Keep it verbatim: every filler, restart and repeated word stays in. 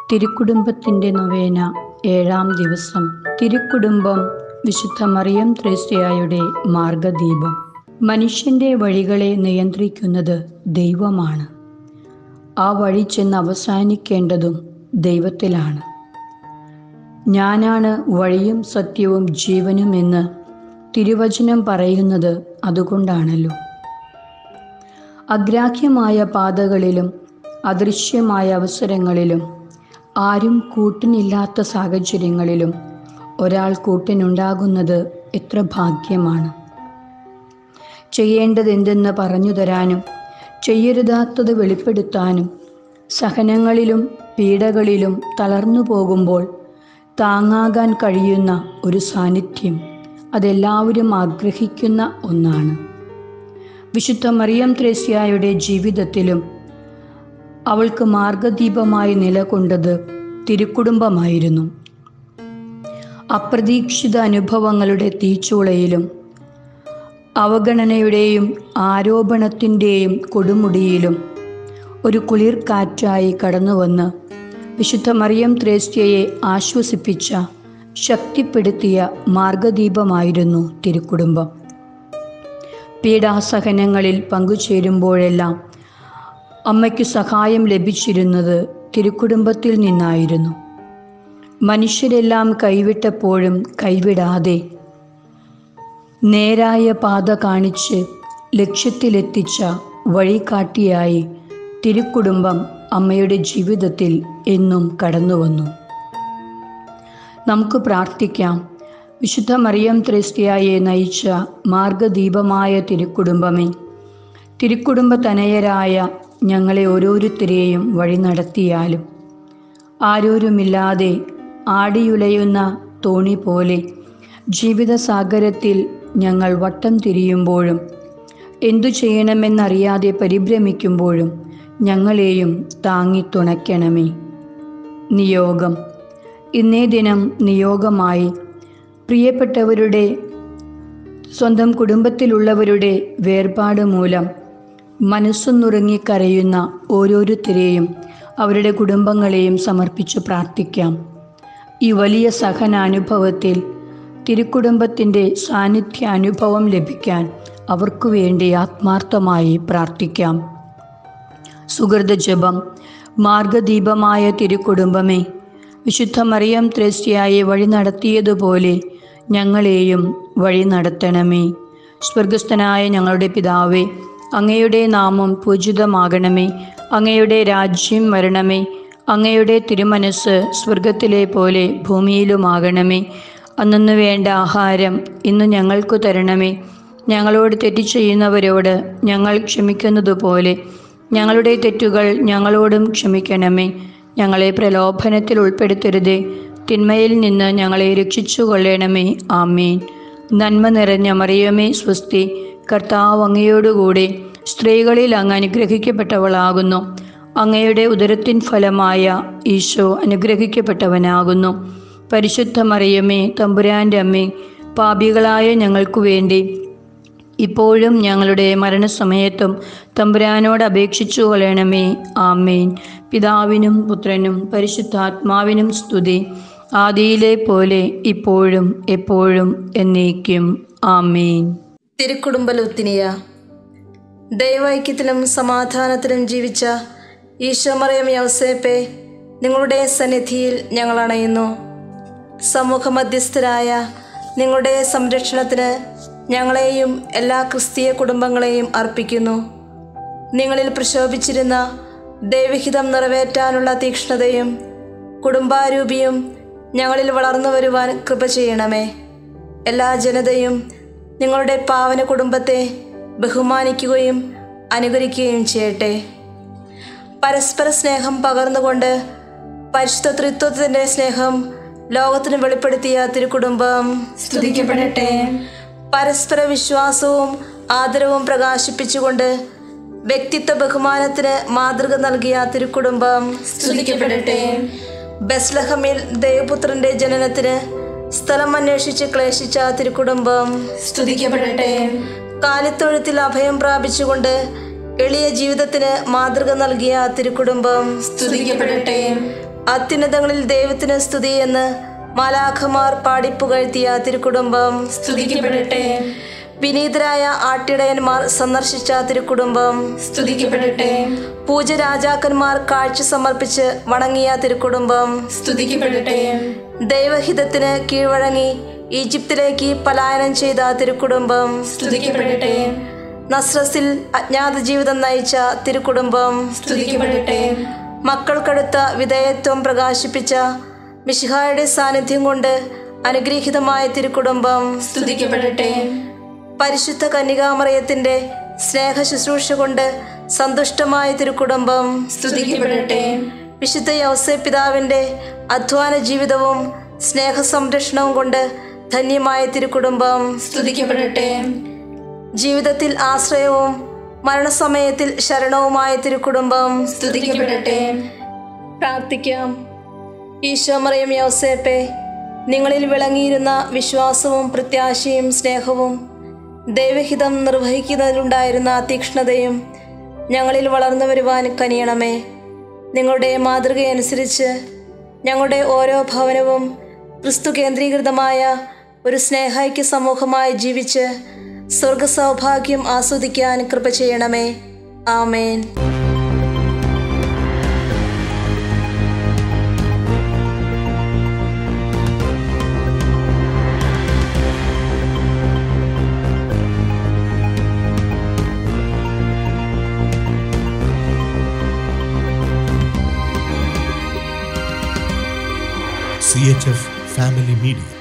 തിരുക്കുടുംബത്തിൻ്റെ നൊവേന ഏഴാം ദിവസം. തിരുക്കുടുംബം വിശുദ്ധ മറിയം ത്രേസ്യയുടെ മാർഗദീപം. മനുഷ്യൻ്റെ വഴികളെ നിയന്ത്രിക്കുന്നത് ദൈവമാണ്. ആ വഴി ചെന്ന് അവസാനിക്കേണ്ടതും ദൈവത്തിലാണ്. ഞാനാണ് വഴിയും സത്യവും ജീവനും എന്ന് തിരുവചനം പറയുന്നത് അതുകൊണ്ടാണല്ലോ. അഗ്രാഹ്യമായ പാതകളിലും അദൃശ്യമായ അവസരങ്ങളിലും ആരും കൂട്ടിനില്ലാത്ത സാഹചര്യങ്ങളിലും ഒരാൾ കൂട്ടിനുണ്ടാകുന്നത് എത്ര ഭാഗ്യമാണ്. ചെയ്യേണ്ടതെന്തെന്ന് പറഞ്ഞു തരാനും ചെയ്യരുതാത്തത് വെളിപ്പെടുത്താനും സഹനങ്ങളിലും പീഡകളിലും തളർന്നു പോകുമ്പോൾ താങ്ങാകാൻ കഴിയുന്ന ഒരു സാന്നിധ്യം അതെല്ലാവരും ആഗ്രഹിക്കുന്ന ഒന്നാണ്. വിശുദ്ധ മറിയം ത്രേസ്യയുടെ ജീവിതത്തിലും അവൾക്ക് മാർഗദീപമായി നിലകൊണ്ടത് തിരുക്കുടുംബമായിരുന്നു. അപ്രതീക്ഷിത അനുഭവങ്ങളുടെ തീച്ചൂളയിലും അവഗണനയുടെയും ആരോപണത്തിൻ്റെയും കൊടുമുടിയിലും ഒരു കുളിർ കാറ്റായി കടന്നുവന്ന് വിശുദ്ധ മറിയം ത്രേസ്യയെ ആശ്വസിപ്പിച്ച, ശക്തിപ്പെടുത്തിയ മാർഗദീപമായിരുന്നു തിരുക്കുടുംബം. പീഡാസഹനങ്ങളിൽ പങ്കുചേരുമ്പോഴെല്ലാം അമ്മയ്ക്ക് സഹായം ലഭിച്ചിരുന്നത് തിരുക്കുടുംബത്തിൽ നിന്നായിരുന്നു. മനുഷ്യരെല്ലാം കൈവിട്ടപ്പോഴും കൈവിടാതെ നേരായ പാത കാണിച്ച് ലക്ഷ്യത്തിലെത്തിച്ച വഴികാട്ടിയായി തിരുക്കുടുംബം അമ്മയുടെ ജീവിതത്തിൽ എന്നും കടന്നുവന്നു. നമുക്ക് പ്രാർത്ഥിക്കാം. വിശുദ്ധ മറിയം ത്രേസ്യയെ നയിച്ച മാർഗദീപമായ തിരുക്കുടുംബമേ, തിരുക്കുടുംബ തനയരായ ഞങ്ങളെ ഓരോരുത്തരെയും വഴി നടത്തിയാലും ആരോരുമില്ലാതെ ആടിയുലയുന്ന തോണി പോലെ ജീവിതസാഗരത്തിൽ ഞങ്ങൾ വട്ടം തിരിയുമ്പോഴും എന്തു ചെയ്യണമെന്നറിയാതെ പരിഭ്രമിക്കുമ്പോഴും ഞങ്ങളെയും താങ്ങി തുണയ്ക്കണമേ. നിയോഗം. ഇന്നേ ദിനം നിയോഗമായി പ്രിയപ്പെട്ടവരുടെ, സ്വന്തം കുടുംബത്തിലുള്ളവരുടെ വേർപാട് മൂലം മനസ്സുനുറുങ്ങിക്കരയുന്ന ഓരോരുത്തരെയും അവരുടെ കുടുംബങ്ങളെയും സമർപ്പിച്ചു പ്രാർത്ഥിക്കാം. ഈ വലിയ സഹനാനുഭവത്തിൽ തിരുക്കുടുംബത്തിൻ്റെ സാന്നിധ്യ അനുഭവം ലഭിക്കാൻ അവർക്കു വേണ്ടി ആത്മാർത്ഥമായി പ്രാർത്ഥിക്കാം. സുഹൃത ജപം. മാർഗദീപമായ തിരുക്കുടുംബമേ, വിശുദ്ധ മറിയം ത്രേസ്യയെ വഴി നടത്തിയതുപോലെ ഞങ്ങളെയും വഴി നടത്തണമേ. സ്വർഗസ്ഥനായ ഞങ്ങളുടെ പിതാവേ, അങ്ങയുടെ നാമം പൂജിതമാകണമേ. അങ്ങയുടെ രാജ്യം വരണമേ. അങ്ങയുടെ തിരുമനസ് സ്വർഗത്തിലെ പോലെ ഭൂമിയിലുമാകണമേ. അന്നന്ന് വേണ്ട ആഹാരം ഇന്ന് ഞങ്ങൾക്ക് തരണമേ. ഞങ്ങളോട് തെറ്റ് ചെയ്യുന്നവരോട് ഞങ്ങൾ ക്ഷമിക്കുന്നതുപോലെ ഞങ്ങളുടെ തെറ്റുകൾ ഞങ്ങളോടും ക്ഷമിക്കണമേ. ഞങ്ങളെ പ്രലോഭനത്തിൽ ഉൾപ്പെടുത്തരുതേ, തിന്മയിൽ നിന്ന് ഞങ്ങളെ രക്ഷിച്ചു കൊള്ളണമേ. ആമേൻ. നന്മ നിറഞ്ഞ മറിയമേ സ്വസ്തി, കർത്താവ് അങ്ങയോടുകൂടെ സ്ത്രീകളിൽ അങ്ങ് അനുഗ്രഹിക്കപ്പെട്ടവളാകുന്നു. അങ്ങയുടെ ഉദരത്തിൻ ഫലമായ ഈശോ അനുഗ്രഹിക്കപ്പെട്ടവനാകുന്നു. പരിശുദ്ധ മറിയമേ, തമ്പുരാൻ്റെ അമ്മേ, പാപികളായ ഞങ്ങൾക്ക് വേണ്ടി ഇപ്പോഴും ഞങ്ങളുടെ മരണസമയത്തും തമ്പുരാനോട് അപേക്ഷിച്ചു കൊള്ളണമേ. ആമേൻ. പിതാവിനും പുത്രനും പരിശുദ്ധാത്മാവിനും സ്തുതി, ആദിയിലെ പോലെ ഇപ്പോഴും എപ്പോഴും എന്നേക്കും. ആമേൻ. തിരുക്കുടുംബ ലുത്തിനിയ. ദൈവൈക്യത്തിലും സമാധാനത്തിലും ജീവിച്ച ഈശോ മറിയം യൗസേപ്പെ, നിങ്ങളുടെ സന്നിധിയിൽ ഞങ്ങൾ അണയുന്നു. സമൂഹ മധ്യസ്ഥരായ നിങ്ങളുടെ സംരക്ഷണത്തിന് ഞങ്ങളെയും എല്ലാ ക്രിസ്തീയ കുടുംബങ്ങളെയും അർപ്പിക്കുന്നു. നിങ്ങളിൽ പ്രശോഭിച്ചിരുന്ന ദൈവഹിതം നിറവേറ്റാനുള്ള തീക്ഷ്ണതയും കുടുംബാരൂപിയും ഞങ്ങളിൽ വളർന്നു വരുവാൻ കൃപ ചെയ്യണമേ. എല്ലാ ജനതയും നിങ്ങളുടെ പാവന കുടുംബത്തെ ബഹുമാനിക്കുകയും അനുകരിക്കുകയും ചെയ്യട്ടെ. പരസ്പര സ്നേഹം പകർന്നുകൊണ്ട് പരിശുദ്ധ ത്രിത്വത്തിൻ്റെ സ്നേഹം ലോകത്തിന് വെളിപ്പെടുത്തിയ തിരുക്കുടുംബം സ്തുതിക്കപ്പെടട്ടെ. പരസ്പര വിശ്വാസവും ആദരവും പ്രകാശിപ്പിച്ചുകൊണ്ട് വ്യക്തിത്വ ബഹുമാനത്തിന് മാതൃക നൽകിയ തിരുക്കുടുംബം സ്തുതിക്കപ്പെടട്ടെ. ബെത്ലഹേമിൽ ദൈവപുത്രന്റെ ജനനത്തിന് സ്ഥലം അന്വേഷിച്ച് ക്ലേശിച്ച തിരുക്കുടുംബം സ്തുതിക്കപ്പെടട്ടെ. കാലിത്തൊഴുത്തിൽ അഭയം പ്രാപിച്ചുകൊണ്ട് എളിയ ജീവിതത്തിന് മാതൃക നൽകിയ തിരുക്കുടുംബം സ്തുതിക്കപ്പെടട്ടെ. അത്യുന്നതങ്ങളിൽ ദൈവത്തിന് സ്തുതി എന്ന് മാലാഖമാർ പാടിപ്പുകഴ്ത്തിയ തിരുക്കുടുംബം സ്തുതിക്കപ്പെടട്ടെ. വിനീതരായ ആട്ടിടയന്മാർ സന്ദർശിച്ച തിരുക്കുടുംബം സ്തുതിക്കപ്പെടട്ടെ. പൂജരാജാക്കന്മാർ കാഴ്ച സമർപ്പിച്ച് വണങ്ങിയ തിരുക്കുടുംബം സ്തുതിക്കപ്പെടട്ടെ. ദൈവഹിതത്തിന് കീഴ്വഴങ്ങി ഈജിപ്തിലേക്ക് പലായനം ചെയ്ത തിരുക്കുടുംബം സ്തുതിക്കപ്പെടട്ടെ. നസ്രസിൽ അജ്ഞാത ജീവിതം നയിച്ച തിരുക്കുടുംബം സ്തുതിക്കപ്പെടട്ടെ. മക്കൾക്കടുത്ത വിധേയത്വം പ്രകാശിപ്പിച്ച മിശിഹായുടെ സാന്നിധ്യം കൊണ്ട് അനുഗ്രഹീതമായ തിരുക്കുടുംബം സ്തുതിക്കപ്പെടട്ടെ. പരിശുദ്ധ കന്യകാമറിയത്തിന്റെ സ്നേഹ ശുശ്രൂഷ കൊണ്ട് സന്തുഷ്ടമായ തിരുക്കുടുംബം സ്തുതിക്കപ്പെടട്ടെ. വിശുദ്ധ യൗസേപ്പ് പിതാവിന്റെ അധ്വാന ജീവിതവും സ്നേഹ സംരക്ഷണവും കൊണ്ട് ധന്യമായ തിരുക്കുടുംബം സ്തുതിക്കപ്പെടട്ടെ. ജീവിതത്തിൽ ആശ്രയവും മരണസമയത്തിൽ ശരണവുമായ തിരുക്കുടുംബം സ്തുതിക്കപ്പെടട്ടെ. പ്രാർത്ഥിക്കാം. ഈശോ മറിയം യൗസേപ്പെ, നിങ്ങളിൽ വിളങ്ങിയിരുന്ന വിശ്വാസവും പ്രത്യാശയും സ്നേഹവും ദൈവഹിതം നിർവഹിക്കുന്നതിലുണ്ടായിരുന്ന തീക്ഷ്ണതയും ഞങ്ങളിൽ വളർന്നു വരുവാൻ കനിയണമേ. നിങ്ങളുടെ മാതൃകയനുസരിച്ച് ഞങ്ങളുടെ ഓരോ ഭവനവും ക്രിസ്തു കേന്ദ്രീകൃതമായ ഒരു സ്നേഹൈക്യ സമൂഹമായി ജീവിച്ച് സ്വർഗ സൗഭാഗ്യം ആസ്വദിക്കാൻ കൃപ ചെയ്യണമേ. ആമേൻ. C H F Family Media.